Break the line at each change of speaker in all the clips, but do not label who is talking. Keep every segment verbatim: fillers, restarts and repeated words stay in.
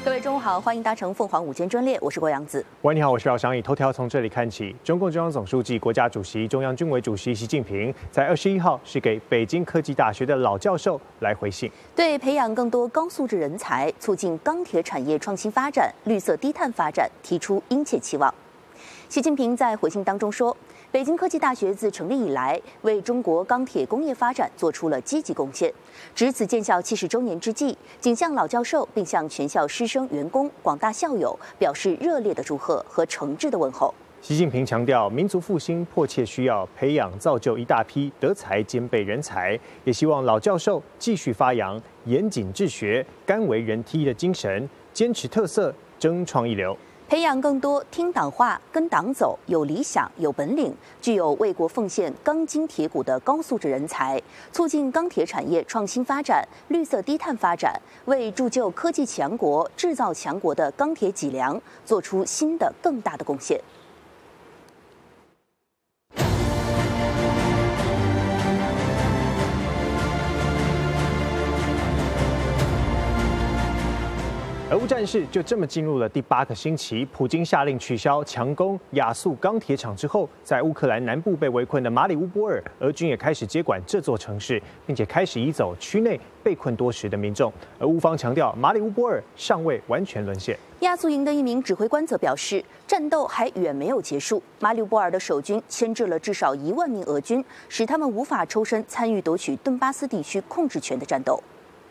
各位中午好，欢迎搭乘凤凰午间专列，我是郭阳子。
喂，你好，我是姚翔以。头条从这里看起，中共中央总书记、国家主席、中央军委主席习近平在二十一号是给北京科技大学的老教授来回信，
对培养更多高素质人才、促进钢铁产业创新发展、绿色低碳发展提出殷切期望。习近平在回信当中说，北京科技大学自成立以来，为中国钢铁工业发展做出了积极贡献。值此建校七十周年之际，仅向老教授并向全校师生、员工、广大校友表示热烈的祝贺和诚挚的问候。
习近平强调，民族复兴迫切需要培养造就一大批德才兼备人才，也希望老教授继续发扬严谨治学、甘为人梯的精神，坚持特色，争创意流。
培养更多听党话、跟党走、有理想、有本领、具有为国奉献钢筋铁骨的高素质人才，促进钢铁产业创新发展、绿色低碳发展，为铸就科技强国、制造强国的钢铁脊梁做出新的更大的贡献。
俄乌战事就这么进入了第八个星期，普京下令取消强攻亚速钢铁厂之后，在乌克兰南部被围困的马里乌波尔，俄军也开始接管这座城市，并且开始移走区内被困多时的民众。而乌方强调，马里乌波尔尚未完全沦陷。
亚速营的一名指挥官则表示，战斗还远没有结束。马里乌波尔的守军牵制了至少一万名俄军，使他们无法抽身参与夺取顿巴斯地区控制权的战斗。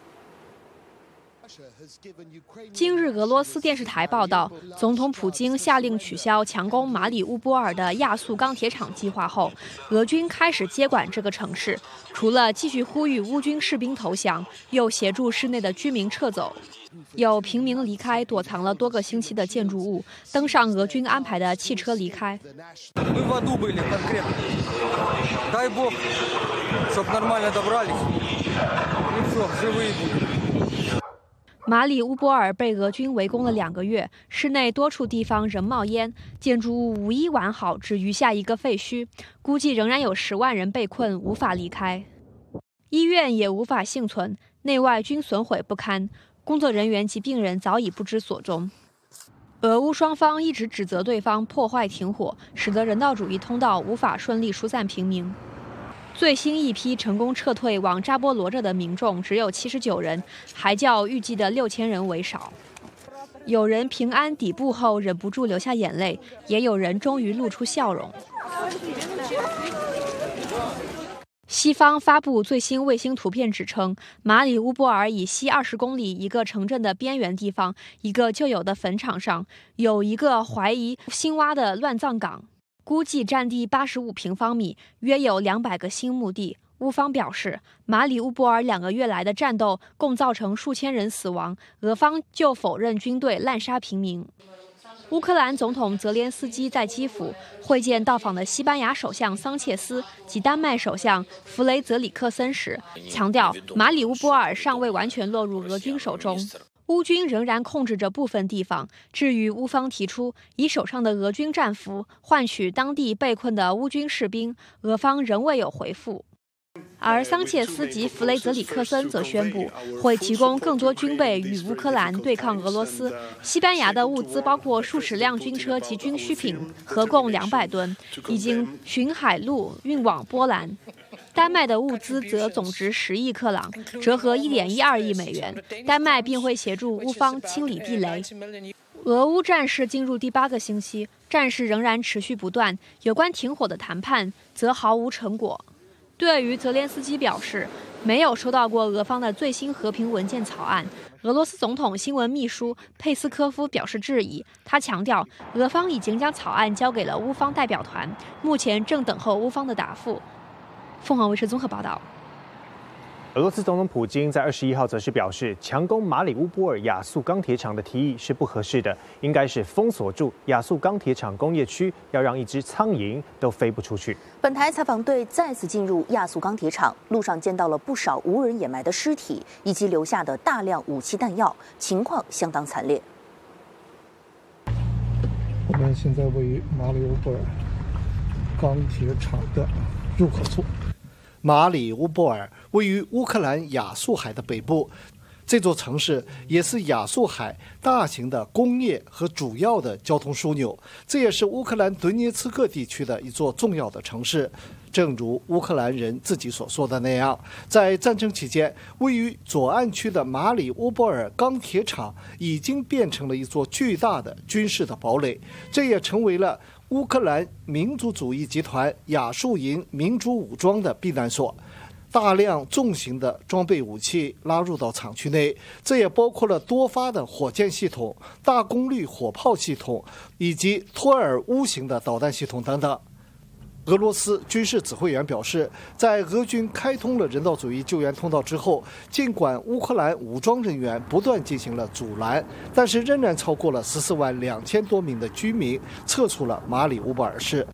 今日，俄罗斯电视台报道，总统普京下令取消强攻马里乌波尔的亚速钢铁厂计划后，俄军开始接管这个城市。除了继续呼吁乌军士兵投降，又协助市内的居民撤走。有平民离开躲藏了多个星期的建筑物，登上俄军安排的汽车离开。马里乌波尔被俄军围攻了两个月，市内多处地方仍冒烟，建筑物无一完好，只余下一个废墟，估计仍然有十万人被困，无法离开。医院也无法幸存，内外均损毁不堪，工作人员及病人早已不知所踪。俄乌双方一直指责对方破坏停火，使得人道主义通道无法顺利疏散平民。最新一批成功撤退往扎波罗热的民众只有七十九人，还较预计的六千人为少。有人平安抵步后忍不住流下眼泪，也有人终于露出笑容。西方发布最新卫星图片指称，马里乌波尔以西二十公里一个城镇的边缘地方，一个旧有的坟场上，有一个怀疑新挖的乱葬岗。估计占地八十五平方米，约有两百个新墓地。乌方表示，马里乌波尔两个月来的战斗共造成数千人死亡，俄方就否认军队滥杀平民。乌克兰总统泽连斯基在基辅会见到访的西班牙首相桑切斯及丹麦首相弗雷泽里克森时，强调马里乌波尔尚未完全落入俄军手中。乌军仍然控制着部分地方。至于乌方提出以手上的俄军战俘换取当地被困的乌军士兵，俄方仍未有回复。而桑切斯及弗雷泽里克森则宣布会提供更多军备与乌克兰对抗俄罗斯。西班牙的物资包括数十辆军车及军需品，合共两百吨，已经循海路运往波兰。丹麦的物资则总值十亿克朗，折合一点一二亿美元。丹麦并会协助乌方清理地雷。俄乌战事进入第八个星期，战事仍然持续不断，有关停火的谈判则毫无成果。对于泽连斯基表示没有收到过俄方的最新和平文件草案，俄罗斯总统新闻秘书佩斯科夫表示质疑。他强调，俄方已经将草案交给了乌方代表团，目前正等候乌方的答复。凤凰卫视综合报道。
俄罗斯总统普京在二十一号则是表示，强攻马里乌波尔亚速钢铁厂的提议是不合适的，应该是封锁住亚速钢铁厂工业区，要让一只苍蝇都飞不出去。
本台采访队再次进入亚速钢铁厂，路上见到了不少无人掩埋的尸体，以及留下的大量武器弹药，情况相当惨烈。
我们现在位于马里乌波尔钢铁厂的入口处。
马里乌波尔位于乌克兰亚速海的北部， 这座城市也是亚速海大型的工业和主要的交通枢纽，这也是乌克兰顿涅茨克地区的一座重要的城市。正如乌克兰人自己所说的那样，在战争期间，位于左岸区的马里乌波尔钢铁厂已经变成了一座巨大的军事的堡垒，这也成为了乌克兰民族主义集团亚速营民主武装的避难所。大量重型的装备武器拉入到厂区内，这也包括了多发的火箭系统、大功率火炮系统以及托尔乌型的导弹系统等等。俄罗斯军事指挥员表示，在俄军开通了人道主义救援通道之后，尽管乌克兰武装人员不断进行了阻拦，但是仍然超过了十四万两千多名的居民撤出了马里乌波尔市。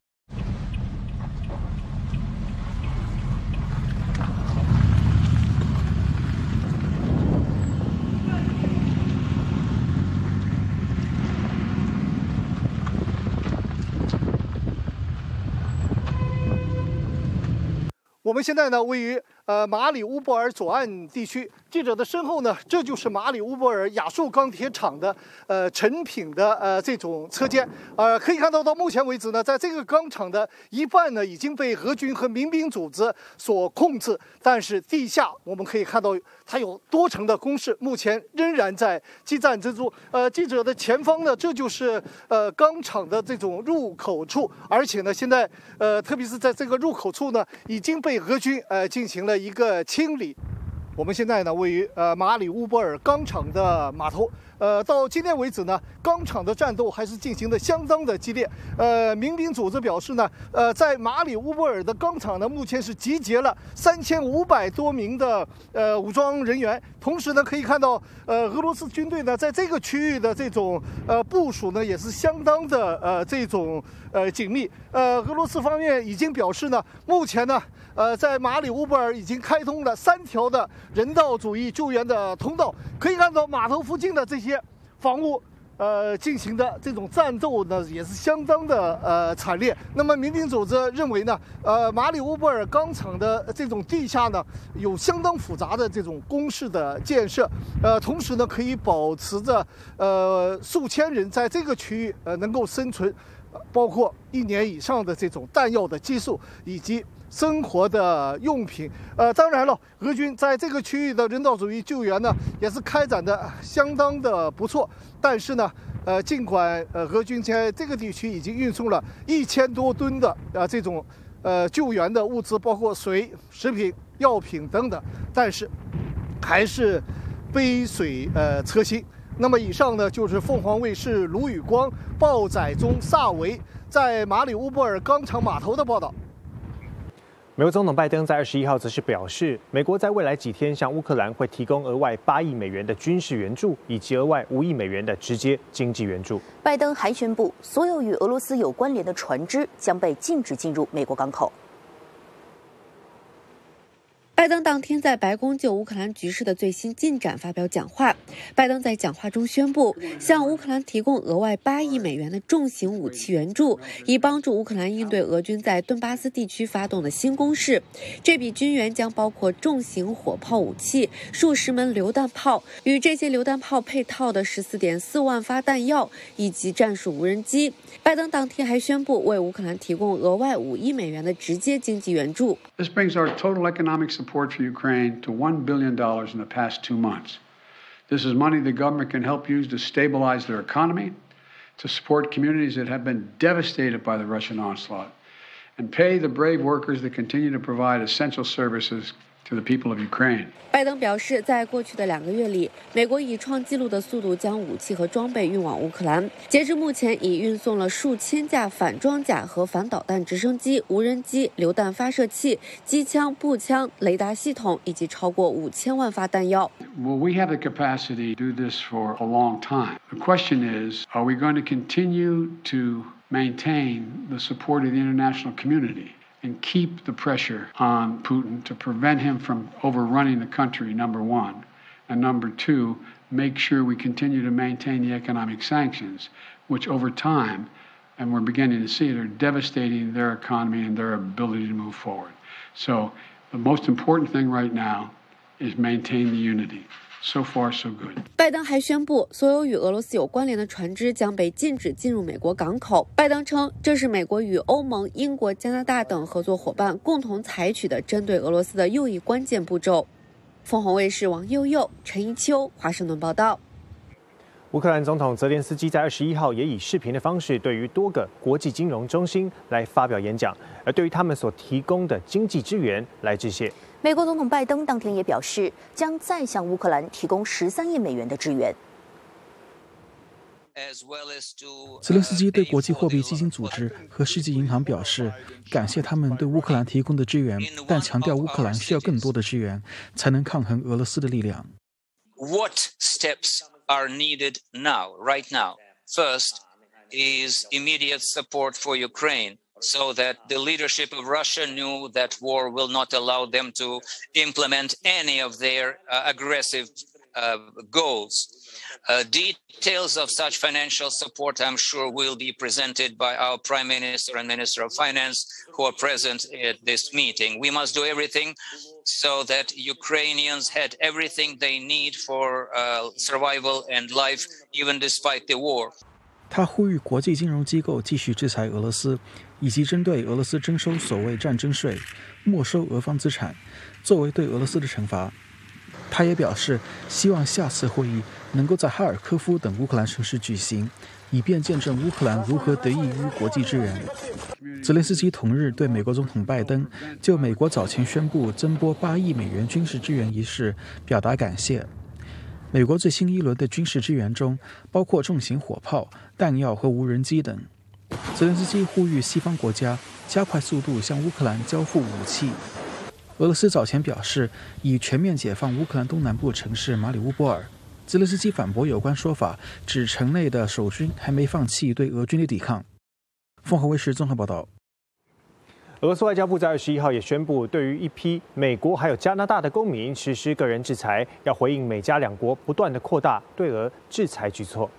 我们现在呢，位于呃马里乌波尔左岸地区。记者的身后呢，这就是马里乌波尔亚速钢铁厂的呃成品的呃这种车间。呃，可以看到，到目前为止呢，在这个钢厂的一半呢已经被俄军和民兵组织所控制，但是地下我们可以看到它有多层的工事，目前仍然在激战之中。呃，记者的前方呢，这就是呃钢厂的这种入口处，而且呢，现在呃特别是在这个入口处呢，已经被俄军呃进行了一个清理。我们现在呢位于呃马里乌波尔钢厂的码头，呃到今天为止呢，钢厂的战斗还是进行的相当的激烈。呃，民兵组织表示呢，呃在马里乌波尔的钢厂呢，目前是集结了三千五百多名的呃武装人员。同时呢，可以看到呃俄罗斯军队呢在这个区域的这种呃部署呢也是相当的呃这种呃紧密。呃，俄罗斯方面已经表示呢，目前呢。呃，在马里乌波尔已经开通了三条的人道主义救援的通道，可以看到码头附近的这些房屋，呃，进行的这种战斗呢，也是相当的呃惨烈。那么，民兵组织认为呢，呃，马里乌波尔钢厂的这种地下呢，有相当复杂的这种工事的建设，呃，同时呢，可以保持着呃数千人在这个区域呃能够生存，包括一年以上的这种弹药的基数以及。生活的用品，呃，当然了，俄军在这个区域的人道主义救援呢，也是开展的相当的不错。但是呢，呃，尽管呃俄军在这个地区已经运送了一千多吨的呃这种呃救援的物资，包括水、食品、药品等等，但是还是杯水呃车薪。那么以上呢，就是凤凰卫视卢宇光、报载中萨维在马里乌波尔钢厂码头的报道。
美国总统拜登在二十一号则是表示，美国在未来几天向乌克兰会提供额外八亿美元的军事援助，以及额外五亿美元的直接经济援助。
拜登还宣布，所有与俄罗斯有关联的船只将被禁止进入美国港口。
拜登当天在白宫就乌克兰局势的最新进展发表讲话。拜登在讲话中宣布，向乌克兰提供额外八亿美元的重型武器援助，以帮助乌克兰应对俄军在顿巴斯地区发动的新攻势。这笔军援将包括重型火炮武器、数十门榴弹炮，与这些榴弹炮配套的十四点四万发弹药以及战术无人机。拜登当天还宣布为乌克兰提供额外五亿美元的直接经济援助。
This brings our total economic support for Ukraine to one billion dollars in the past two months. This is money the government can help use to stabilize their economy, to support communities that have been devastated by the Russian onslaught, and pay the brave workers that continue to provide essential services to the people of Ukraine.
拜登表示，在过去的两个月里，美国以创纪录的速度将武器和装备运往乌克兰。截至目前，已运送了数千架反装甲和反导弹直升机、无人机、榴弹发射器、机枪、步枪、雷达系统，以及超过五千万发弹药。
Well, we have the capacity to do this for a long time. The question is, are we going to continue to maintain the support of the international community and keep the pressure on Putin to prevent him from overrunning the country, number one, and number two, make sure we continue to maintain the economic sanctions, which over time, and we're beginning to see it, are devastating their economy and their ability to move forward. So the most important thing right now is maintain the unity. So far, so good.
拜登还宣布，所有与俄罗斯有关联的船只将被禁止进入美国港口。拜登称，这是美国与欧盟、英国、加拿大等合作伙伴共同采取的针对俄罗斯的又一关键步骤。凤凰卫视王佑佑、陈一秋华盛顿报道。
乌克兰总统泽连斯基在二十一号也以视频的方式对于多个国际金融中心来发表演讲，而对于他们所提供的经济支援来致谢。
美国总统拜登当天也表示，将再向乌克兰提供十三亿美元的支援。
泽连斯基对国际货币基金组织和世界银行表示，感谢他们对乌克兰提供的支援，但强调乌克兰需要更多的支援，才能抗衡俄罗斯的力量。
What steps are needed now, right now? First is immediate support for Ukraine, so that the leadership of Russia knew that war will not allow them to implement any of their uh, aggressive uh, goals. Uh, details of such financial support, I'm sure, will be presented by our Prime Minister and Minister of Finance, who are present at this meeting. We must do everything so that Ukrainians had everything they need for uh, survival and life, even despite the war.
他呼吁国际金融机构继续制裁俄罗斯，以及针对俄罗斯征收所谓战争税，没收俄方资产，作为对俄罗斯的惩罚。他也表示，希望下次会议能够在哈尔科夫等乌克兰城市举行，以便见证乌克兰如何得益于国际支援。泽连斯基同日对美国总统拜登就美国早前宣布增拨八亿美元军事支援一事表达感谢。美国最新一轮的军事支援中包括重型火炮、弹药和无人机等。泽连斯基呼吁西方国家加快速度向乌克兰交付武器。俄罗斯早前表示已全面解放乌克兰东南部城市马里乌波尔。泽连斯基反驳有关说法，指城内的守军还没放弃对俄军的抵抗。凤凰卫视综合报道。
俄罗斯外交部在二十一号也宣布，对于一批美国还有加拿大的公民实施个人制裁，要回应美加两国不断的扩大对俄制裁举措。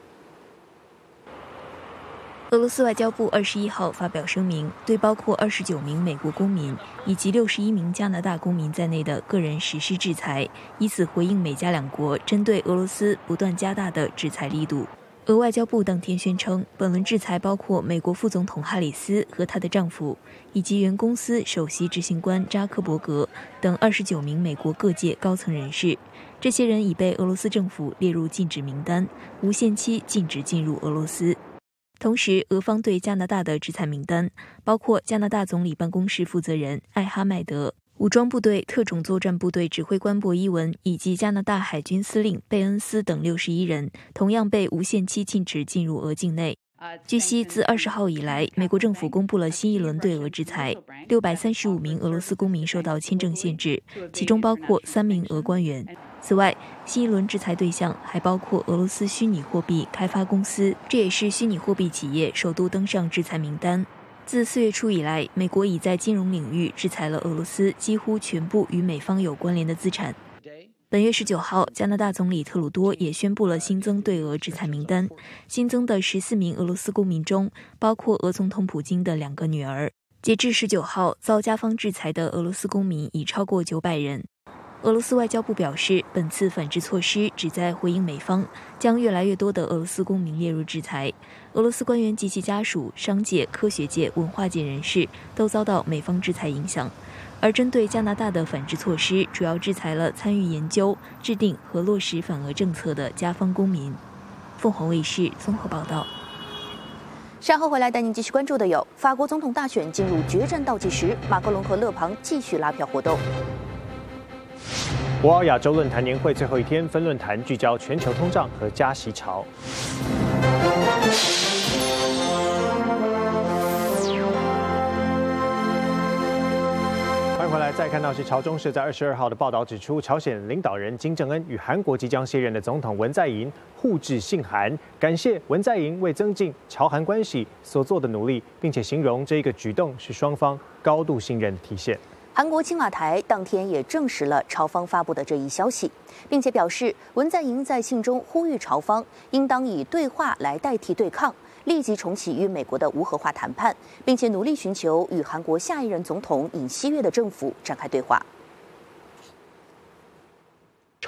俄罗斯外交部二十一号发表声明，对包括二十九名美国公民以及六十一名加拿大公民在内的个人实施制裁，以此回应美加两国针对俄罗斯不断加大的制裁力度。俄外交部当天宣称，本轮制裁包括美国副总统哈里斯和她的丈夫，以及原公司首席执行官扎克伯格等二十九名美国各界高层人士。这些人已被俄罗斯政府列入禁止名单，无限期禁止进入俄罗斯。同时，俄方对加拿大的制裁名单包括加拿大总理办公室负责人艾哈迈德、武装部队特种作战部队指挥官博伊文以及加拿大海军司令贝恩斯等六十一人，同样被无限期禁止进入俄境内。据悉，自二十号以来，美国政府公布了新一轮对俄制裁，六百三十五名俄罗斯公民受到签证限制，其中包括三名俄官员。此外，新一轮制裁对象还包括俄罗斯虚拟货币开发公司，这也是虚拟货币企业首度登上制裁名单。自四月初以来，美国已在金融领域制裁了俄罗斯几乎全部与美方有关联的资产。本月十九号，加拿大总理特鲁多也宣布了新增对俄制裁名单，新增的十四名俄罗斯公民中，包括俄总统普京的两个女儿。截至十九号，遭加方制裁的俄罗斯公民已超过九百人。俄罗斯外交部表示，本次反制措施旨在回应美方将越来越多的俄罗斯公民列入制裁。俄罗斯官员及其家属、商界、科学界、文化界人士都遭到美方制裁影响。而针对加拿大的反制措施，主要制裁了参与研究、制定和落实反俄政策的加方公民。凤凰卫视综合报道。
稍后回来带您继续关注的有：法国总统大选进入决战倒计时，马克龙和勒庞继续拉票活动。
博鳌亚洲论坛年会最后一天，分论坛聚焦全球通胀和加息潮。欢迎回来，再看到是朝中社在二十二号的报道指出，朝鲜领导人金正恩与韩国即将卸任的总统文在寅互致信函，感谢文在寅为增进朝韩关系所做的努力，并且形容这一个举动是双方高度信任的体现。
韩国青瓦台当天也证实了朝方发布的这一消息，并且表示文在寅在信中呼吁朝方应当以对话来代替对抗，立即重启与美国的无核化谈判，并且努力寻求与韩国下一任总统尹锡悦的政府展开对话。
朝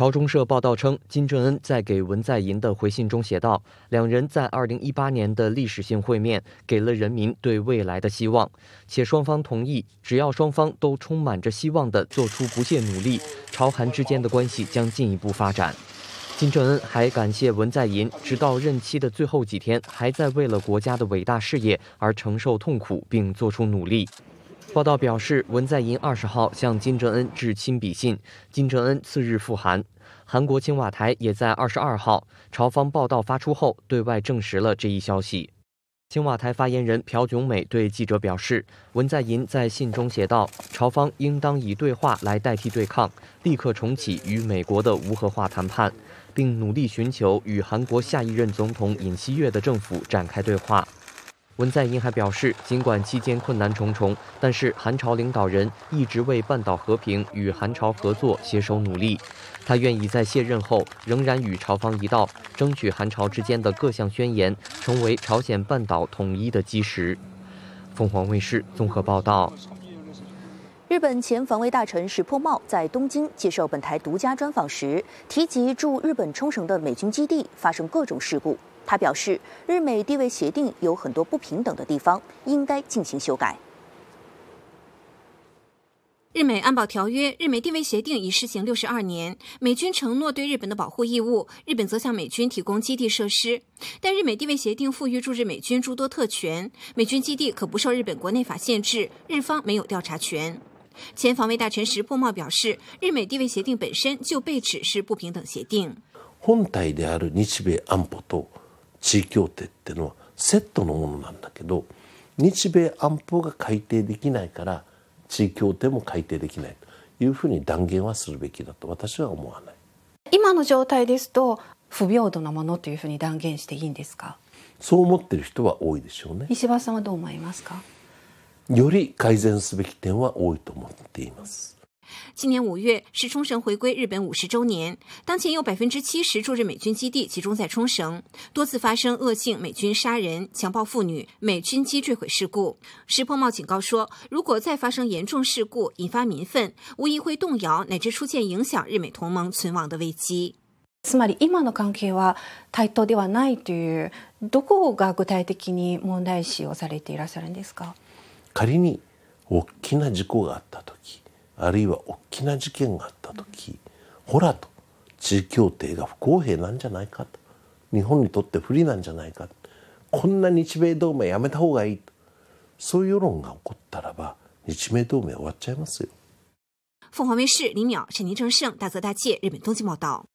朝中社报道称，金正恩在给文在寅的回信中写道，两人在二零一八年的历史性会面给了人民对未来的希望，且双方同意，只要双方都充满着希望地做出不懈努力，朝韩之间的关系将进一步发展。金正恩还感谢文在寅，直到任期的最后几天，还在为了国家的伟大事业而承受痛苦，并做出努力。报道表示，文在寅二十号向金正恩致亲笔信，金正恩次日赴韩。韩国青瓦台也在二十二号朝方报道发出后，对外证实了这一消息。青瓦台发言人朴炯美对记者表示，文在寅在信中写道，朝方应当以对话来代替对抗，立刻重启与美国的无核化谈判，并努力寻求与韩国下一任总统尹锡悦的政府展开对话。文在寅还表示，尽管期间困难重重，但是韩朝领导人一直为半岛和平与韩朝合作携手努力。他愿意在卸任后仍然与朝方一道，争取韩朝之间的各项宣言成为朝鲜半岛统一的基石。凤凰卫视综合报道。
日本前防卫大臣石破茂在东京接受本台独家专访时，提及驻日本冲绳的美军基地发生各种事故。他表示，日美地位协定有很多不平等的地方，应该进行修改。
日美安保条约、日美地位协定已施行六十二年，美军承诺对日本的保护义务，日本则向美军提供基地设施。但日美地位协定赋予驻日美军诸多特权，美军基地可不受日本国内法限制，日方没有调查权。前防卫大臣石破茂表示，日美地位协定本身就被指是不平等协定。
本体である日米安保と地位協定ってのはセットのものなんだけど、日米安保が改定できないから地位協定も改定できないというふうに断言はするべきだと私は思わない。
今の状態ですと不平等なものというふうに断言していいんですか？
そう思っている人は多いでしょうね。
石破さんはどう思いますか？
より改善すべき点は多いと思っています。
今年五月是冲绳回归日本五十周年，当前有百分之七十驻日美军基地集中在冲绳，多次发生恶性美军杀人、强暴妇女、美军机坠毁事故。石破茂警告说，如果再发生严重事故，引发民愤，无疑会动摇乃至出现影响日美同盟存亡的危機。
つまり今の関係は対等ではないという、どこが具体的に問題視をされていらっしゃるんですか？
仮に大きな事故があった時、あるいは大きな事件があった時、ほらと地位協定が不公平なんじゃないかと、日本にとって不利なんじゃないか、こんな日米同盟やめた方がいいと、そういう世論が起こったらば日米同盟終わっちゃいますよ。
凤凰卫视李淼、陈林正盛、大泽大介日本东京报道。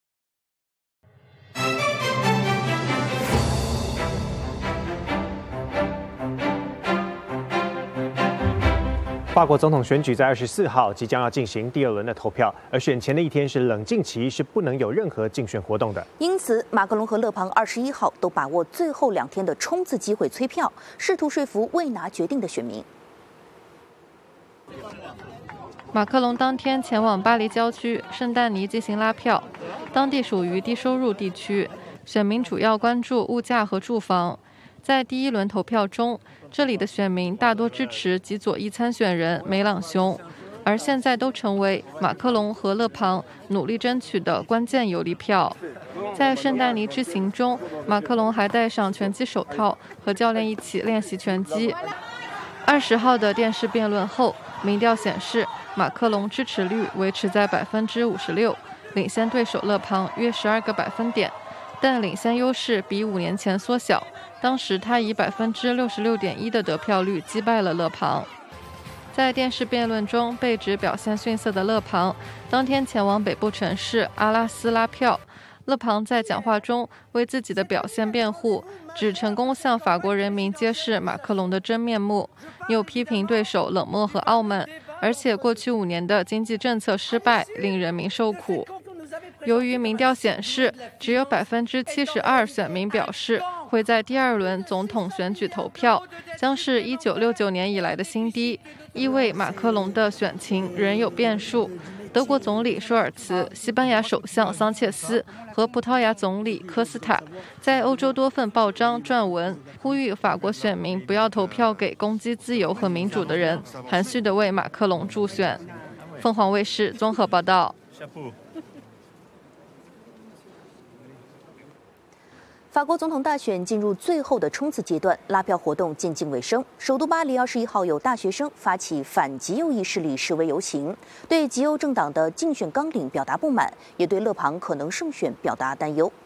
法国总统选举在二十四号即将要进行第二轮的投票，而选前的一天是冷静期，是不能有任何竞选活动的。
因此，马克龙和勒庞二十一号都把握最后两天的冲刺机会催票，试图说服未拿决定的选民。
马克龙当天前往巴黎郊区圣丹尼进行拉票，当地属于低收入地区，选民主要关注物价和住房。在第一轮投票中，这里的选民大多支持极左翼参选人梅朗雄，而现在都成为马克龙和勒庞努力争取的关键有力票。在圣丹尼之行中，马克龙还戴上拳击手套，和教练一起练习拳击。二十号的电视辩论后，民调显示马克龙支持率维持在百分之五十六，领先对手勒庞约十二个百分点，但领先优势比五年前缩小。当时他以百分之六十六点一的得票率击败了勒庞。在电视辩论中被指表现逊色的勒庞，当天前往北部城市阿拉斯拉票。勒庞在讲话中为自己的表现辩护，只成功向法国人民揭示马克龙的真面目，又批评对手冷漠和傲慢，而且过去五年的经济政策失败令人民受苦。由于民调显示，只有百分之七十二选民表示会在第二轮总统选举投票，将是一九六九年以来的新低，意味马克龙的选情仍有变数。德国总理舒尔茨、西班牙首相桑切斯和葡萄牙总理科斯塔在欧洲多份报章撰文，呼吁法国选民不要投票给攻击自由和民主的人，含蓄地为马克龙助选。凤凰卫视综合报道。
法国总统大选进入最后的冲刺阶段，拉票活动渐近尾声。首都巴黎二十一号有大学生发起反极右翼势力示威游行，对极右政党的竞选纲领表达不满，也对勒庞可能胜选表达担忧。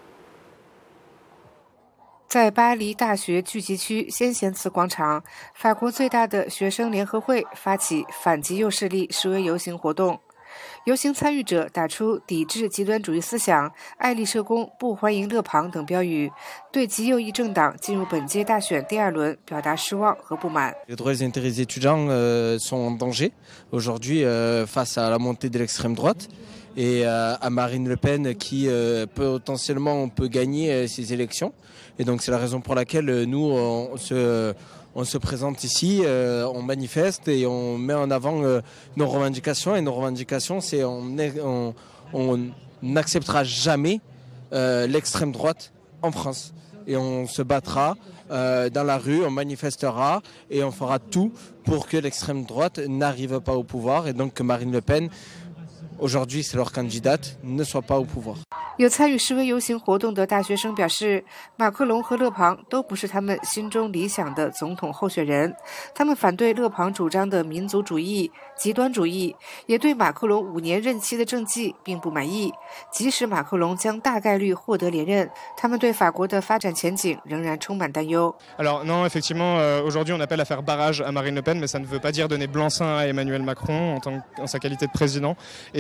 在巴黎大学聚集区先贤祠广场，法国最大的学生联合会发起反极右势力示威游行活动。游行参与者打出抵制极端主义思想、爱丽舍宫不欢迎勒庞等标语，对极右翼政党进入本届大选第二轮表达失望和不满。
Les droits des intérêts étudiants euh, sont en danger aujourd'hui euh, face à la montée de l'extrême droite et euh, à Marine Le Pen qui euh, potentiellement peut gagner euh, ces élections. Et donc c'est la raison pour laquelle euh, nous on se On se présente ici, euh, on manifeste et on met en avant euh, nos revendications. Et nos revendications, c'est on, on, on n'acceptera jamais euh, l'extrême droite en France. Et on se battra euh, dans la rue, on manifestera et on fera tout pour que l'extrême droite n'arrive pas au pouvoir et donc que Marine Le Pen, aujourd'hui c'est leur candidate, ne soit pas au pouvoir.
有参与示威游行活动的大学生表示，马克龙和勒庞都不是他们心中理想的总统候选人。他们反对勒庞主张的民族主义、极端主义，也对马克龙五年任期的政绩并不满意。即使马克龙将大概率获得连任，他们对法国的发展前景仍然充满担忧。
Alors non, effectivement, euh, aujourd'hui on appelle à faire barrage à Marine Le Pen, mais ça ne veut pas dire donner blanc-seing à Emmanuel Macron en, tant, en sa qualité de président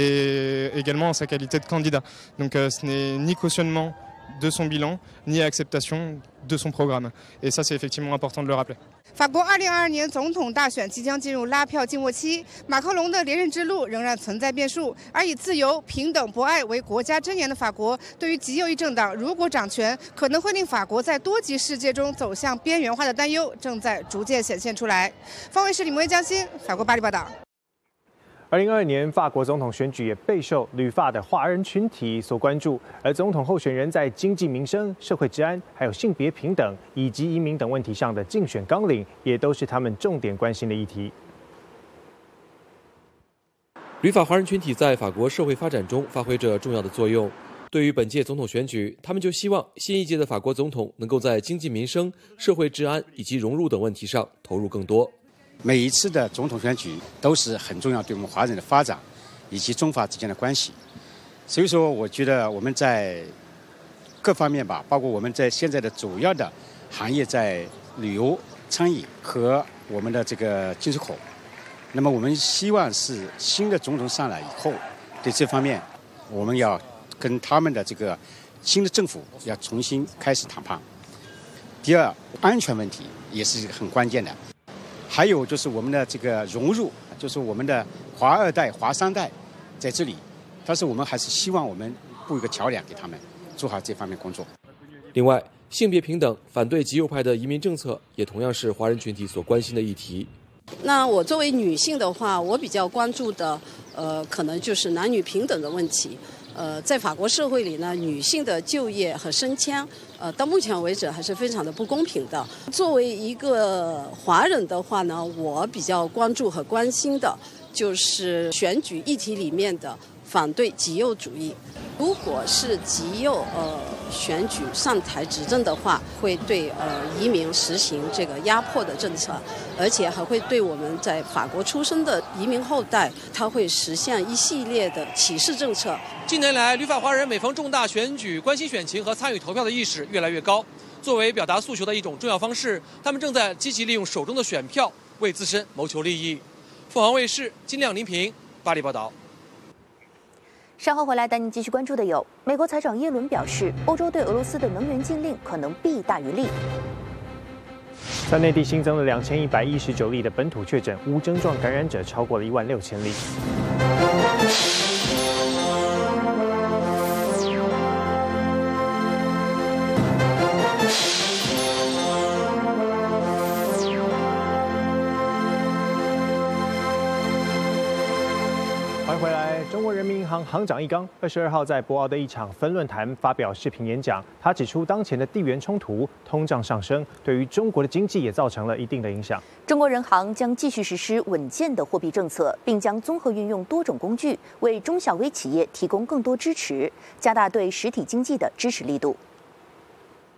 et également en sa qualité de candidat. Donc euh, ce n'est ni cautionnement de son bilan, ni acceptation de son programme. Et ça, c'est effectivement important de le rappeler.
法国二零二二年总统大选即将进入拉票静默期，马克龙的连任之路仍然存在变数。而以自由、平等、博爱为国家箴言的法国，对于极右翼政党如果掌权，可能会令法国在多极世界中走向边缘化的担忧，正在逐渐显现出来。方卫视李梦薇、江欣，法国巴黎报道。
二零二二年法国总统选举也备受旅法的华人群体所关注，而总统候选人在经济民生、社会治安、还有性别平等以及移民等问题上的竞选纲领，也都是他们重点关心的议题。
旅法华人群体在法国社会发展中发挥着重要的作用。对于本届总统选举，他们就希望新一届的法国总统能够在经济民生、社会治安以及融入等问题上投入更多。
每一次的总统选举都是很重要，对我们华人的发展以及中法之间的关系。所以说，我觉得我们在各方面吧，包括我们在现在的主要的行业，在旅游、餐饮和我们的这个进出口。那么，我们希望是新的总统上来以后，对这方面我们要跟他们的这个新的政府要重新开始谈判。第二，安全问题也是很关键的。还有就是我们的这个融入，就是我们的华二代、华三代在这里，但是我们还是希望我们布一个桥梁给他们，做好这方面工作。
另外，性别平等、反对极右派的移民政策，也同样是华人群体所关心的议题。
那我作为女性的话，我比较关注的，呃，可能就是男女平等的问题。呃，在法国社会里呢，女性的就业和升迁，呃，到目前为止还是非常的不公平的。作为一个华人的话呢，我比较关注和关心的就是选举议题里面的反对极右主义。如果是极右呃选举上台执政的话，会对呃移民实行这个压迫的政策，而且还会对我们在法国出生的移民后代，它会实现一系列的歧视政策。
近年来，旅法华人每逢重大选举，关心选情和参与投票的意识越来越高。作为表达诉求的一种重要方式，他们正在积极利用手中的选票，为自身谋求利益。凤凰卫视金亮、林平，巴黎报道。
稍后回来带您继续关注的有：美国财长耶伦表示，欧洲对俄罗斯的能源禁令可能弊大于利。
在内地新增了两千一百一十九例的本土确诊，无症状感染者超过了一万六千例。欢迎回来。中国人民银行行长易纲二十二号在博鳌的一场分论坛发表视频演讲，他指出，当前的地缘冲突、通胀上升，对于中国的经济也造成了一定的影响。
中国人行将继续实施稳健的货币政策，并将综合运用多种工具，为中小微企业提供更多支持，加大对实体经济的支持力度。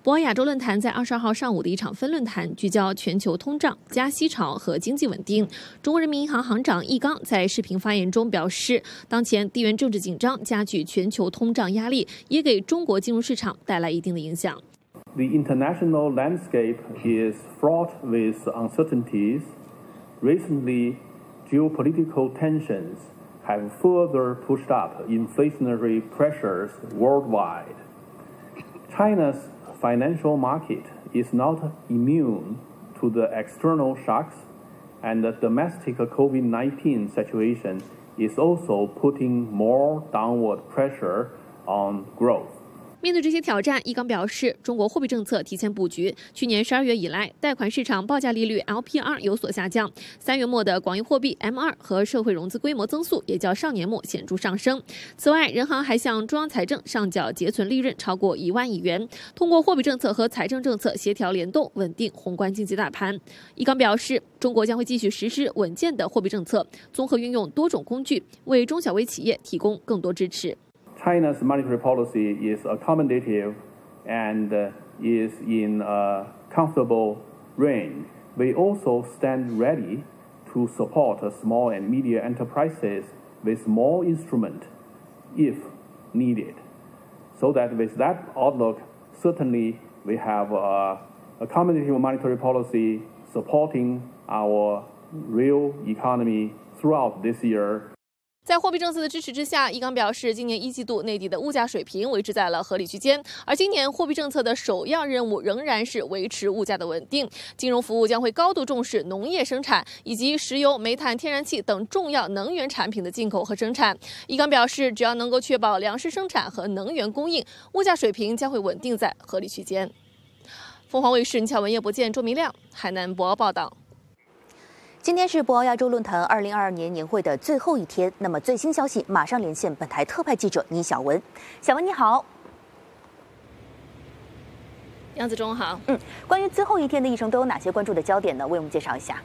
博鳌亚洲论坛在二十二号上午的一场分论坛，聚焦全球通胀、加息潮和经济稳定。中国人民银行行长易纲在视频发言中表示，当前地缘政治紧张加剧全球通胀压力，也给中国金融市场带来一定的影响。
The international landscape is fraught with uncertainties. Recently, geopolitical tensions have further pushed up inflationary pressures worldwide. China's financial market is not immune to the external shocks, and the domestic COVID nineteen situation is also putting more downward pressure on growth.
面对这些挑战，易纲表示，中国货币政策提前布局。去年十二月以来，贷款市场报价利率 L P R 有所下降，三月末的广义货币 M 二 和社会融资规模增速也较上年末显著上升。此外，人行还向中央财政上缴结存利润超过一万亿元，通过货币政策和财政政策协调联动，稳定宏观经济大盘。易纲表示，中国将会继续实施稳健的货币政策，综合运用多种工具，为中小微企业提供更多支持。
China's monetary policy is accommodative and uh, is in a comfortable range. We also stand ready to support small and medium enterprises with more instruments if needed. So that with that outlook, certainly we have a accommodative monetary policy supporting our real economy throughout this year.
在货币政策的支持之下，易纲表示，今年一季度内地的物价水平维持在了合理区间，而今年货币政策的首要任务仍然是维持物价的稳定。金融服务将会高度重视农业生产以及石油、煤炭、天然气等重要能源产品的进口和生产。易纲表示，只要能够确保粮食生产和能源供应，物价水平将会稳定在合理区间。凤凰卫视倪巧文、叶博健、周明亮，海南博鳌报道。
今天是博鳌亚洲论坛二零二二年年会的最后一天，那么最新消息马上连线本台特派记者倪晓文。小文你好。
杨子中好。
嗯，关于最后一天的议程都有哪些关注的焦点呢？为我们介绍一下。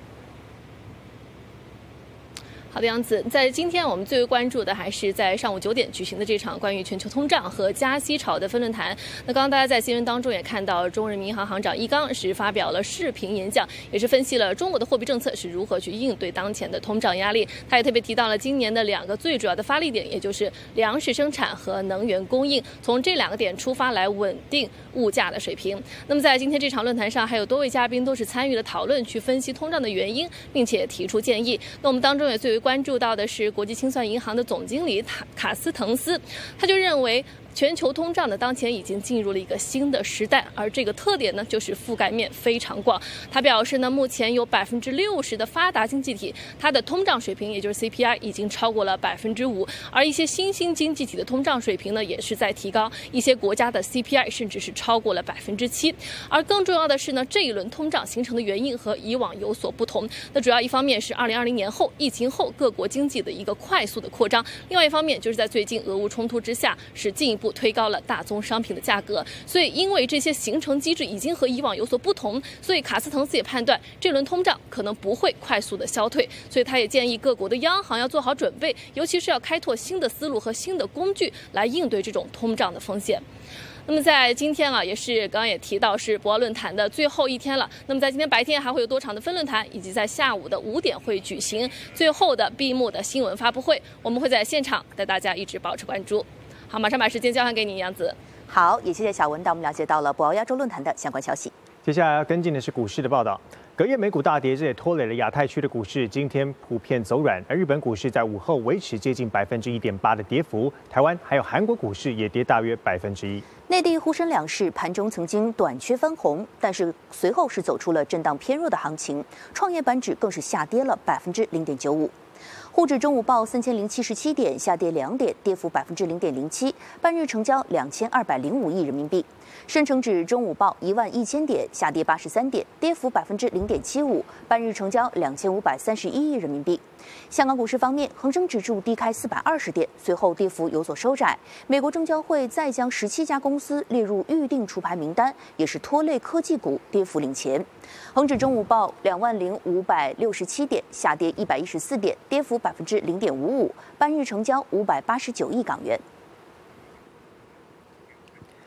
好的，杨子，在今天我们最为关注的还是在上午九点举行的这场关于全球通胀和加息潮的分论坛。那刚刚大家在新闻当中也看到，中国人民银行行长易纲是发表了视频演讲，也是分析了中国的货币政策是如何去应对当前的通胀压力。他也特别提到了今年的两个最主要的发力点，也就是粮食生产和能源供应，从这两个点出发来稳定物价的水平。那么在今天这场论坛上，还有多位嘉宾都是参与了讨论，去分析通胀的原因，并且提出建议。那我们当中也最为关注到的是国际清算银行的总经理卡卡斯滕斯，他就认为全球通胀呢，当前已经进入了一个新的时代，而这个特点呢，就是覆盖面非常广。他表示呢，目前有百分之六十的发达经济体，它的通胀水平，也就是 C P I 已经超过了百分之五，而一些新兴经济体的通胀水平呢，也是在提高，一些国家的 C P I 甚至是超过了百分之七。而更重要的是呢，这一轮通胀形成的原因和以往有所不同。那主要一方面是二零二零年后疫情后各国经济的一个快速的扩张，另外一方面就是在最近俄乌冲突之下，是进一步推高了大宗商品的价格。所以因为这些形成机制已经和以往有所不同，所以卡斯滕斯也判断这轮通胀可能不会快速的消退，所以他也建议各国的央行要做好准备，尤其是要开拓新的思路和新的工具来应对这种通胀的风险。那么在今天啊，也是刚刚也提到是博鳌论坛的最后一天了。那么在今天白天还会有多场的分论坛，以及在下午的五点会举行最后的闭幕的新闻发布会，我们会在现场带大家一直保持关注。好，马上把时间交还给你，杨子。
好，也谢谢小文带我们了解到了博鳌亚洲论坛的相关消息。
接下来要跟进的是股市的报道。隔夜美股大跌，这也拖累了亚太区的股市，今天普遍走软。而日本股市在午后维持接近百分之一点八的跌幅，台湾还有韩国股市也跌大约百分之一。
内地沪深两市盘中曾经短缺翻红，但是随后是走出了震荡偏弱的行情，创业板指更是下跌了百分之零点九五。沪指中午报三千零七十七点，下跌两点，跌幅百分之零点零七，半日成交两千二百零五亿人民币。深成指中午报一万一千点，下跌八十三点，跌幅百分之零点七五，半日成交两千五百三十一亿人民币。香港股市方面，恒生指数低开四百二十点，随后跌幅有所收窄。美国证交会再将十七家公司列入预定除牌名单，也是拖累科技股跌幅领前。恒指中午报两万零五百六十七点，下跌一百一十四点，跌幅百分之零点五五，半日成交五百八十九亿港元。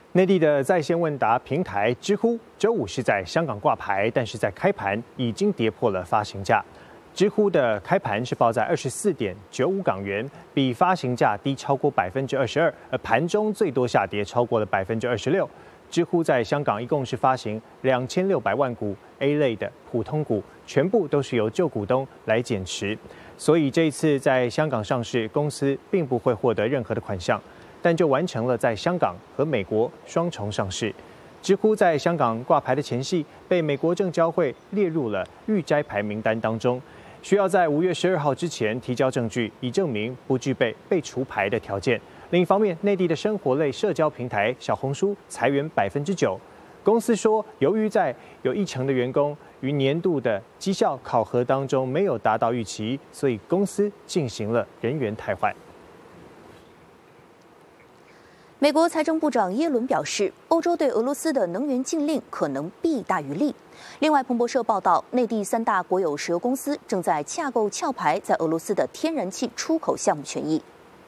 内地的在线问答平台知乎周五是在香港挂牌，但是在开盘已经跌破了发行价。知乎的开盘是报在二十四点九五港元，比发行价低超过百分之二十二，而盘中最多下跌超过了百分之二十六。知乎在香港一共是发行两千六百万股 A 类的普通股，全部都是由旧股东来减持，所以这一次在香港上市，公司并不会获得任何的款项，但就完成了在香港和美国双重上市。知乎在香港挂牌的前夕，被美国证交会列入了预摘牌名单当中。需要在五月十二号之前提交证据，以证明不具备被除牌的条件。另一方面，内地的生活类社交平台小红书裁员百分之九，公司说，由于在有一成的员工于年度的绩效考核当中没有达到预期，所以公司进行了人员汰换。
美国财政部长耶伦表示，欧洲对俄罗斯的能源禁令可能弊大于利。另外，彭博社报道，内地三大国有石油公司正在洽购壳牌在俄罗斯的天然气出口项目权益。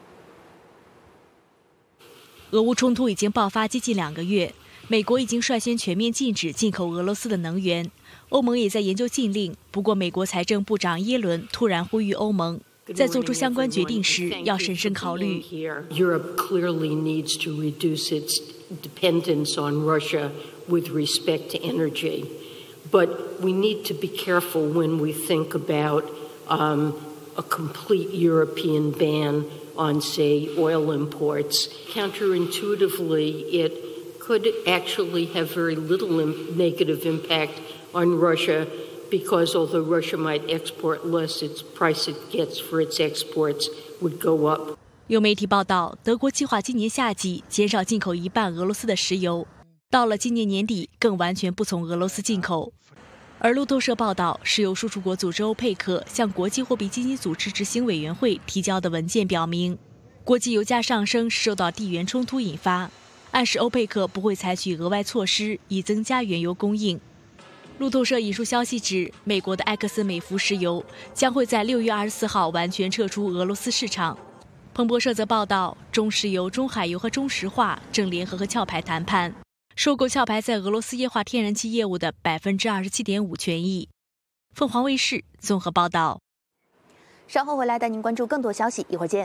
俄乌冲突已经爆发接近两个月，美国已经率先全面禁止进口俄罗斯的能源，欧盟也在研究禁令。不过，美国财政部长耶伦突然呼吁欧盟，在做出相关决定时要审慎考虑。
Europe clearly needs to reduce its dependence on Russia with respect to energy, but we need to be careful when we think about um, a complete European ban on, say, oil imports. Counterintuitively, it could actually have very little negative impact on Russia.Because although Russia might export less, its price it gets for its exports would go up.
有媒体报道，德国计划今年夏季减少进口一半俄罗斯的石油，到了今年年底更完全不从俄罗斯进口。而路透社报道，石油输出国组织欧佩克向国际货币基金组织执行委员会提交的文件表明，国际油价上升是受到地缘冲突引发，暗示欧佩克不会采取额外措施以增加原油供应。路透社引述消息指，美国的埃克森美孚石油将会在六月二十四号完全撤出俄罗斯市场。彭博社则报道，中石油、中海油和中石化正联合和壳牌谈判，收购壳牌在俄罗斯液化天然气业务的百分之二十七点五权益。凤凰卫视综合报道。
稍后回来带您关注更多消息，一会儿见。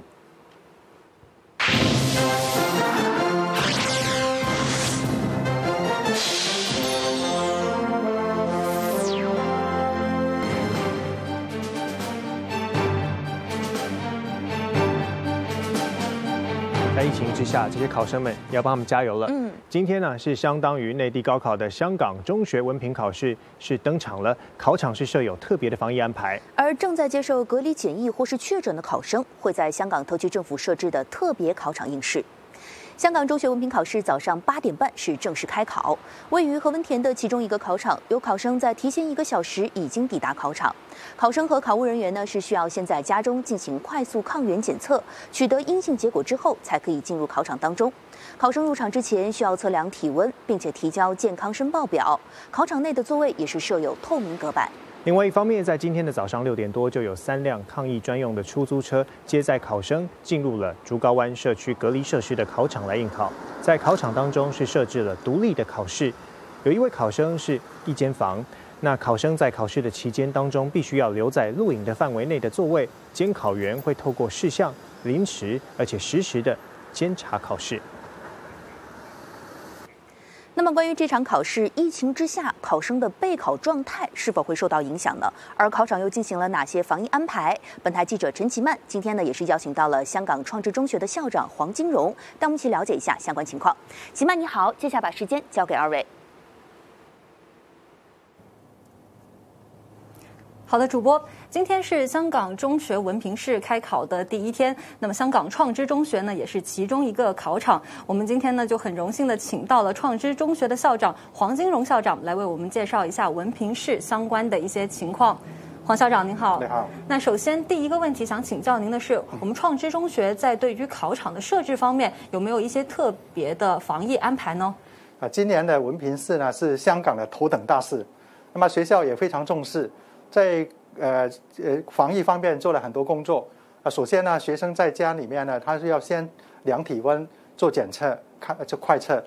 在疫情之下，这些考生们也要帮他们加油了。嗯，今天呢是相当于内地高考的香港中学文凭考试是登场了，考场是设有特别的防疫安排。
而正在接受隔离检疫或是确诊的考生，会在香港特区政府设置的特别考场应试。香港中学文凭考试早上八点半是正式开考，位于何文田的其中一个考场，有考生在提前一个小时已经抵达考场。考生和考务人员呢是需要先在家中进行快速抗原检测，取得阴性结果之后才可以进入考场当中。考生入场之前需要测量体温，并且提交健康申报表。考场内的座位也是设有透明隔板。
另外一方面，在今天的早上六点多，就有三辆抗疫专用的出租车接载考生进入了竹篙湾社区隔离设施的考场来应考。在考场当中是设置了独立的考室，有一位考生是一间房。那考生在考试的期间当中，必须要留在录影的范围内的座位，监考员会透过视像、临时而且实时的监察考试。
那么，关于这场考试，疫情之下考生的备考状态是否会受到影响呢？而考场又进行了哪些防疫安排？本台记者陈其曼今天呢也是邀请到了香港创智中学的校长黄金荣，带我们一起了解一下相关情况。其曼你好，接下来把时间交给二位。
好的，主播，今天是香港中学文凭试开考的第一天，那么香港创知中学呢也是其中一个考场。我们今天呢就很荣幸的请到了创知中学的校长黄金荣校长来为我们介绍一下文凭试相关的一些情况。黄校长您好。
你好。
那首先第一个问题想请教您的是，我们创知中学在对于考场的设置方面有没有一些特别的防疫安排呢？
啊，今年的文凭试呢是香港的头等大事，那么学校也非常重视。在呃呃防疫方面做了很多工作啊。首先呢，学生在家里面呢，他是要先量体温、做检测、看就快测。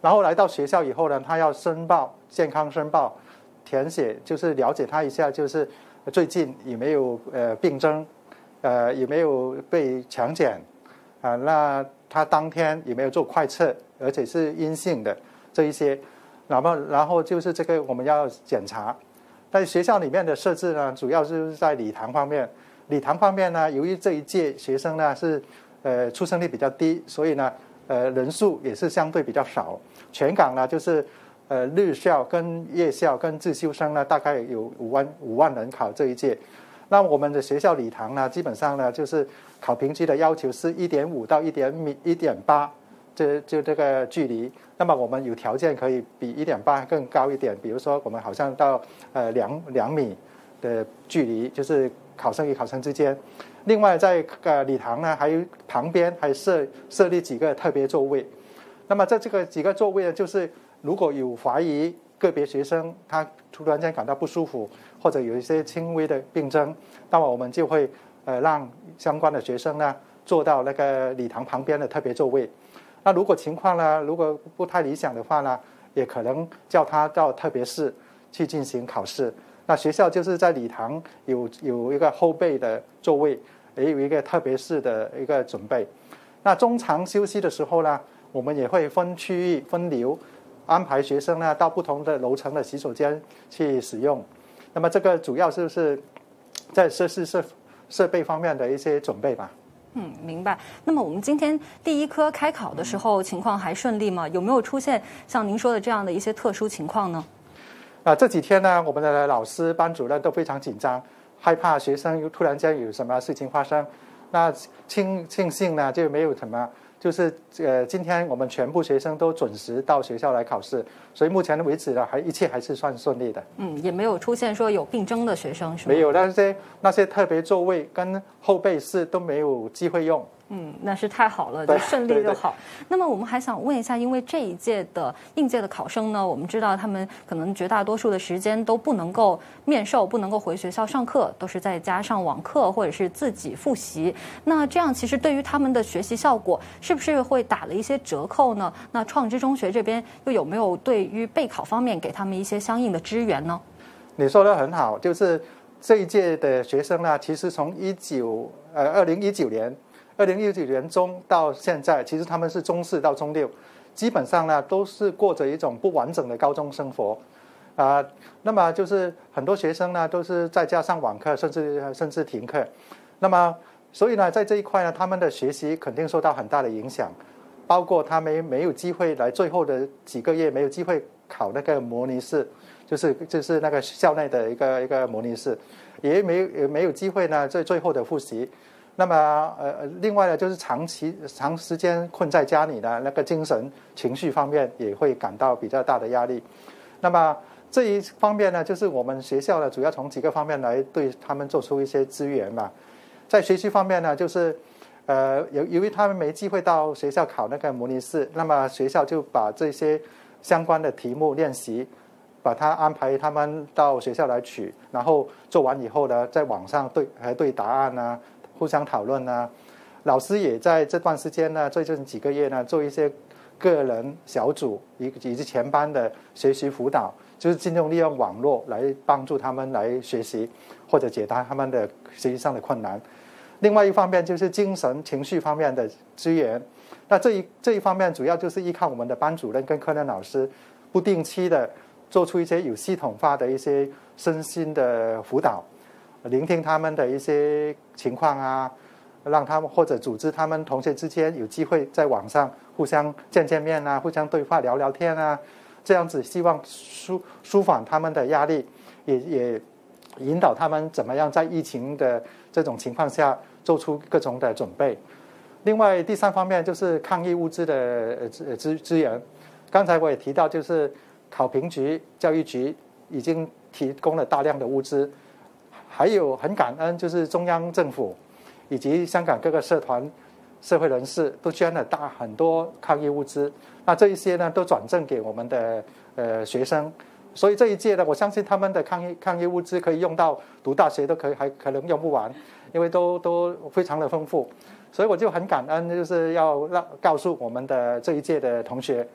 然后来到学校以后呢，他要申报健康申报，填写就是了解他一下，就是最近有没有呃病症，呃有没有被强检啊？那他当天有没有做快测，而且是阴性的这一些，然后然后就是这个我们要检查。在学校里面的设置呢，主要就是在礼堂方面。礼堂方面呢，由于这一届学生呢是呃出生率比较低，所以呢呃人数也是相对比较少。全港呢就是呃日校跟夜校跟自修生呢大概有五万五万人考这一届。那我们的学校礼堂呢，基本上呢就是考评局的要求是一点五到一点米一点八，这就这个距离。那么我们有条件可以比一点八更高一点，比如说我们好像到呃两两米的距离，就是考生与考生之间。另外在呃礼堂呢，还有旁边还设设立几个特别座位。那么在这个几个座位呢，就是如果有怀疑个别学生他突然间感到不舒服，或者有一些轻微的病症，那么我们就会呃让相关的学生呢坐到那个礼堂旁边的特别座位。那如果情况呢，如果不太理想的话呢，也可能叫他到特别室去进行考试。那学校就是在礼堂有有一个后备的座位，也有一个特别室的一个准备。那中场休息的时候呢，我们也会分区域分流，安排学生呢到不同的楼层的洗手间去使用。那么这个主要就是在设施设设备方面的一些准备吧。
嗯，明白。那么我们今天第一科开考的时候，情况还顺利吗？有没有出现像您说的这样的一些特殊情况呢？
啊，这几天呢，我们的老师、班主任都非常紧张，害怕学生又突然间有什么事情发生。那庆庆幸呢，就没有什么，就是呃，今天我们全部学生都准时到学校来考试，所以目前为止呢，还一切还是算顺利的。
嗯，也没有出现说有病征的学生，是吗？
没有，那些那些特别座位跟后备室都没有机会用。
嗯，那是太好了，就顺利就好。那么我们还想问一下，因为这一届的应届的考生呢，我们知道他们可能绝大多数的时间都不能够面授，不能够回学校上课，都是在家上网课或者是自己复习。那这样其实对于他们的学习效果，是不是会打了一些折扣呢？那创知中学这边又有没有对于备考方面给他们一些相应的支援呢？
你说的很好，就是这一届的学生呢，其实从一九呃二零一九年。二零一九年中到现在，其实他们是中四到中六，基本上呢都是过着一种不完整的高中生活，啊、呃，那么就是很多学生呢都是在家上网课，甚至甚至停课，那么所以呢在这一块呢，他们的学习肯定受到很大的影响，包括他们没有机会来最后的几个月没有机会考那个模拟试，就是就是那个校内的一个一个模拟试，也没有也没有机会呢在最后的复习。那么呃，另外呢，就是长期长时间困在家里的那个精神情绪方面也会感到比较大的压力。那么这一方面呢，就是我们学校呢主要从几个方面来对他们做出一些支援嘛。在学习方面呢，就是呃由由于他们没机会到学校考那个模拟试，那么学校就把这些相关的题目练习，把它安排他们到学校来取，然后做完以后呢，在网上对核对答案啊。互相讨论啊，老师也在这段时间呢，最近几个月呢，做一些个人小组以以及全班的学习辅导，就是尽量利用网络来帮助他们来学习或者解答他们的学习上的困难。另外一方面就是精神情绪方面的支援，那这一这一方面主要就是依靠我们的班主任跟科任老师不定期的做出一些有系统化的一些身心的辅导。聆听他们的一些情况啊，让他们或者组织他们同学之间有机会在网上互相见见面啊，互相对话聊聊天啊，这样子希望舒舒缓他们的压力，也也引导他们怎么样在疫情的这种情况下做出各种的准备。另外第三方面就是抗疫物资的资资源，刚才我也提到，就是考评局、教育局已经提供了大量的物资。还有很感恩，就是中央政府以及香港各个社团、社会人士都捐了大很多抗疫物资。那这一些呢，都转赠给我们的呃学生。所以这一届呢，我相信他们的抗疫抗疫物资可以用到读大学都可以，还可能用不完，因为都都非常的丰富。所以我就很感恩，就是要让告诉我们的这一届的同学，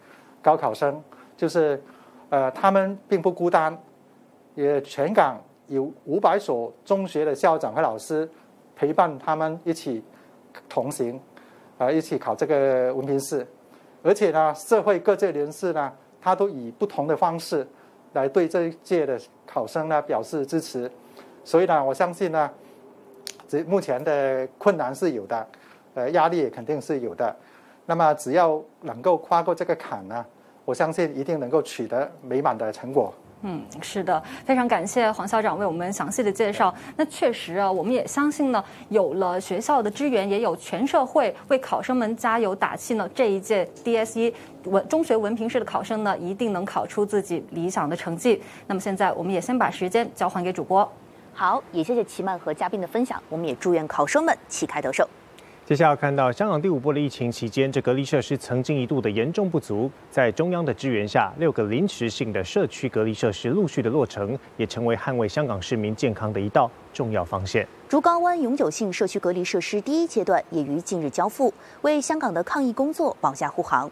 高考生，就是呃他们并不孤单，也全港有五百所中学的校长和老师陪伴他们一起同行，啊、呃、一起考这个文凭试，而且呢社会各界人士呢，他都以不同的方式来对这一届的考生呢表示支持，所以呢我相信呢，这目前的困难是有的，呃压力也肯定是有的。那么只要能够跨过这个坎呢，我相信一定能够取得美满的成果。
嗯，是的，非常感谢黄校长为我们详细的介绍。那确实啊，我们也相信呢，有了学校的支援，也有全社会为考生们加油打气呢，这一届 D S E 文中学文凭试的考生呢，一定能考出自己理想的成绩。那么现在我们也先把时间交还给主播。
好，也谢谢齐曼和嘉宾的分享，我们也祝愿考生们旗开得胜。
接下来看到香港第五波的疫情期间，这隔离设施曾经一度的严重不足，在中央的支援下，六个临时性的社区隔离设施陆续的落成，也成为捍卫香港市民健康的一道重要防线。
竹篙湾永久性社区隔离设施第一阶段也于近日交付，为香港的抗疫工作保驾护航。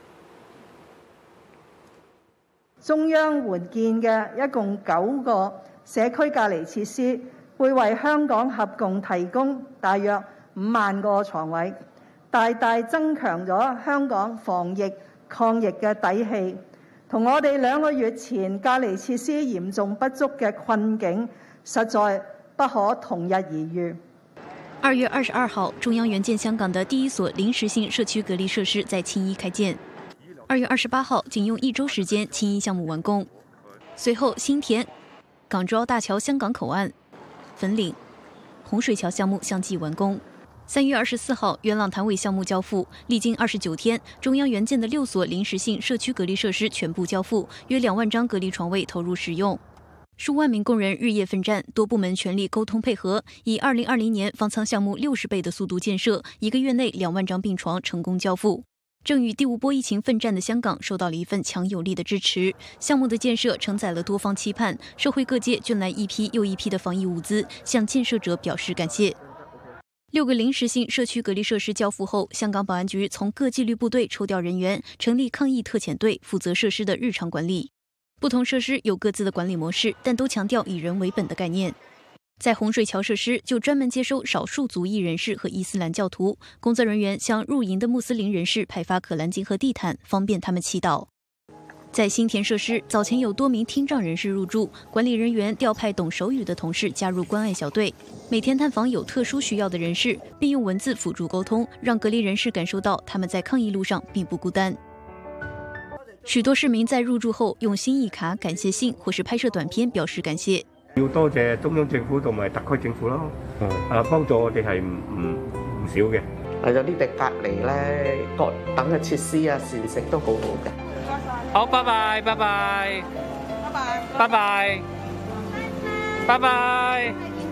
中央援建嘅一共九個社區隔離設施，會為香港合共提供大約五萬個床位，大大增強咗香港防疫抗疫嘅底氣，同我哋兩個月前隔離設施嚴重不足嘅困境，實在不可同日而語。
二月二十二號，中央援建香港的第一所臨時性社區隔離設施在青衣開建。二月二十八號，僅用一周時間，青衣項目完工。隨後，新田、港珠澳大橋香港口岸、粉嶺、洪水橋項目相繼完工。三月二十四號，元朗潭尾項目交付，歷經二十九天，中央援建的六所臨時性社區隔離設施全部交付，約兩萬張隔離床位投入使用。數萬名工人日夜奮戰，多部門全力溝通配合，以二零二零年方艙項目六十倍的速度建設，一個月內兩萬張病床成功交付。正與第五波疫情奮戰的香港受到了一份強有力的支持，項目的建設承載了多方期盼，社會各界捐來一批又一批的防疫物資，向建設者表示感謝。六個臨時性社區隔離設施交付後，香港保安局從各紀律部隊抽調人員，成立抗疫特遣隊，負責設施的日常管理。不同設施有各自的管理模式，但都強調以人為本的概念。在洪水橋設施就專門接收少數族裔人士和伊斯蘭教徒，工作人員向入營的穆斯林人士派發可蘭經和地毯，方便他們祈禱。在新田設施，早前有多名聽障人士入住，管理人員調派懂手語的同事加入關愛小隊，每天探訪有特殊需要的人士，並用文字輔助溝通，讓隔離人士感受到他們在抗疫路上並不孤單。許多市民在入住後用心意卡、感謝信或是拍攝短片表示感謝。
要多謝中央政府同埋特區政府咯，啊幫助我哋係唔唔唔少嘅。
嚟到呢度隔離咧，各等嘅設施啊、膳食都好好嘅。
好，拜拜，拜拜，拜拜，拜拜，拜拜。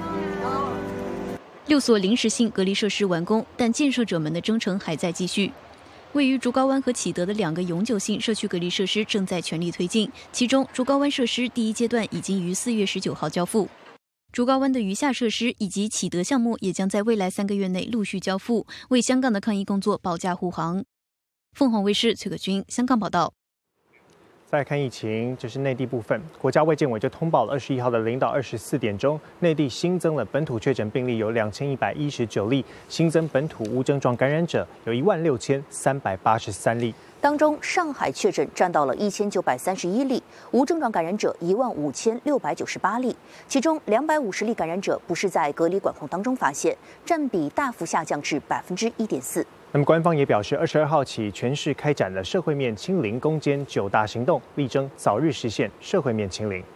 六所臨時性隔離設施完工，但建設者們的征程還在繼續。位於竹篙灣和啟德的兩個永久性社區隔離設施正在全力推進，其中竹篙灣設施第一階段已經於四月十九號交付，竹篙灣的餘下設施以及啟德項目也將在未來三個月內陸續交付，為香港的抗疫工作保駕護航。鳳凰衛視崔可君香港報道。
再看疫情，这是内地部分，国家卫健委就通报了二十一号的零到二十四点钟，内地新增了本土确诊病例有两千一百一十九例，新增本土无症状感染者有一万六千三百八十三例。
当中，上海确诊占到了一千九百三十一例，无症状感染者一万五千六百九十八例，其中两百五十例感染者不是在隔离管控当中发现，占比大幅下降至百分之一点四。
那么，官方也表示，二十二号起，全市开展了社会面清零攻坚九大行动，力争早日实现社会面清零。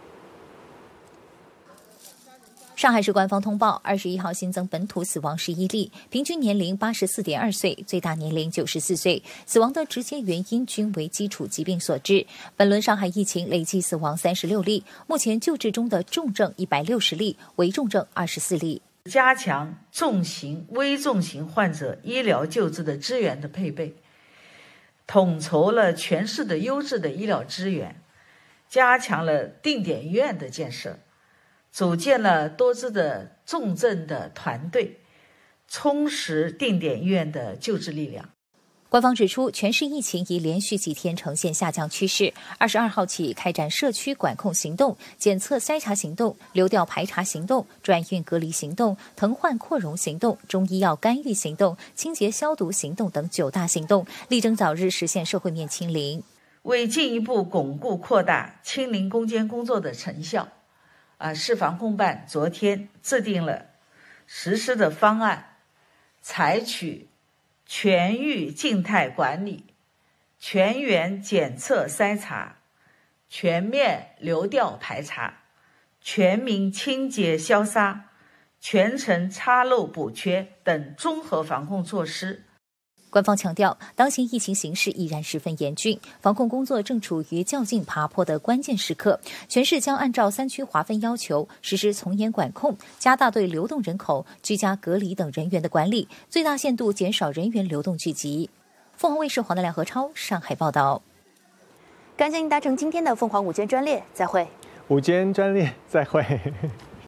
上海市官方通报，二十一号新增本土死亡十一例，平均年龄八十四点二岁，最大年龄九十四岁，死亡的直接原因均为基础疾病所致。本轮上海疫情累计死亡三十六例，目前救治中的重症一百六十例，危重症二十四例。
加强重型、危重型患者医疗救治的资源的配备，统筹了全市的优质的医疗资源，加强了定点医院的建设，组建了多支的重症的团队，充实定点医院的救治力量。
官方指出，全市疫情已连续几天呈现下降趋势。二十二号起开展社区管控行动、检测筛查行动、流调排查行动、转运隔离行动、腾换扩容行动、中医药干预行动、清洁消毒行动等九大行动，力争早日实现社会面清零。
为进一步巩固扩大清零攻坚工作的成效，啊，市防控办昨天制定了实施的方案，采取全域静态管理、全员检测筛查、全面流调排查、全民清洁消杀、全程查漏补缺等综合防控措施。
官方强调，当前疫情形势依然十分严峻，防控工作正处于较劲爬坡的关键时刻。全市将按照三区划分要求，实施从严管控，加大对流动人口、居家隔离等人员的管理，最大限度减少人员流动聚集。凤凰卫视黄德良、何超上海报道。
感谢您搭乘今天的凤凰午间专列，再会。
午间专列，再会。